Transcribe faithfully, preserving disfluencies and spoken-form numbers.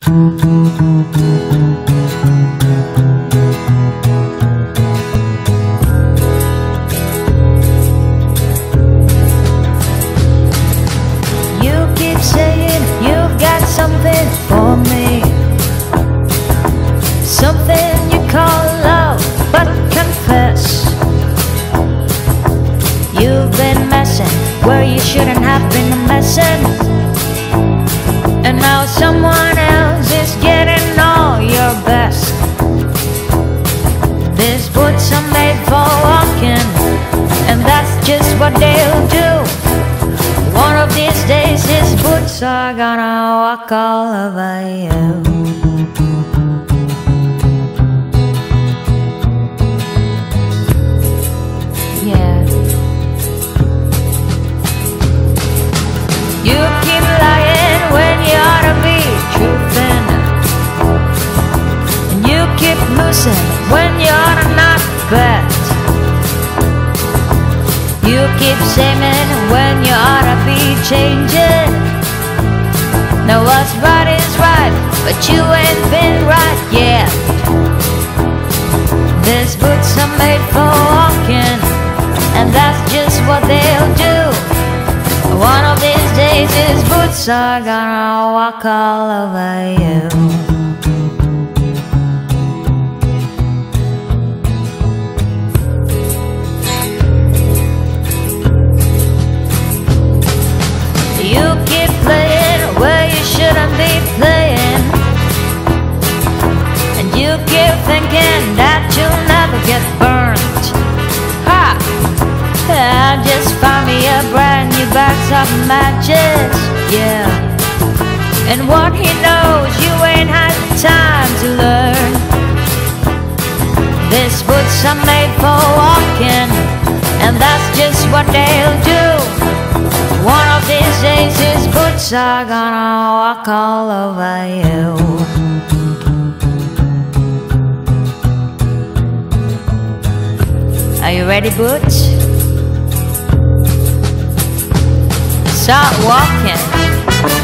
You keep saying you've got something for me, something you call love, but confess you've been messing where you shouldn't have been messing, and now someone else is getting all your best. These boots are made for walking, and that's just what they'll do. One of these days his boots are gonna walk all over you. Yeah. You keep lying when you ought to be truthing, and you keep losing when you ought to not bet. You keep shaming when you ought to be changing. Now what's right is right, but you ain't been right yet. These boots are made for walking, and that's just what they'll do. One of these days his boots are gonna walk all over you. You keep playing where you shouldn't be playing, and you keep thinking that you'll never get burnt. Ha! I just found me a brand new box of matches, yeah. And what he knows you ain't had time to learn. These boots are made for walking, and that's just what they'll do. One of these days his boots are gonna walk all over you. Are you ready, boots? Start walking.